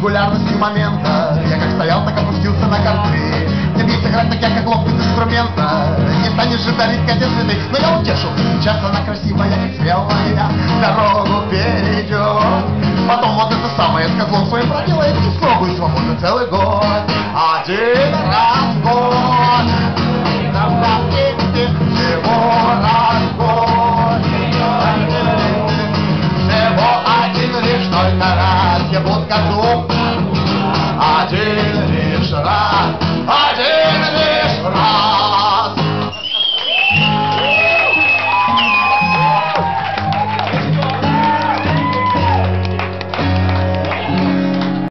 сингулярностью момента. Я как стоял, так опустился на корты. Не бей сыграть, так я как лоб без инструмента. Не станешь же дарить кадеты ты, но я утешу. Сейчас она красивая и смелая дорогу перейдет. Потом вот это самое с козлом своим проделает и спробуй свободу целый год. Один раз в год. Всего раз в год. Всего один лишь только раз я буду козлом. Один лишь раз.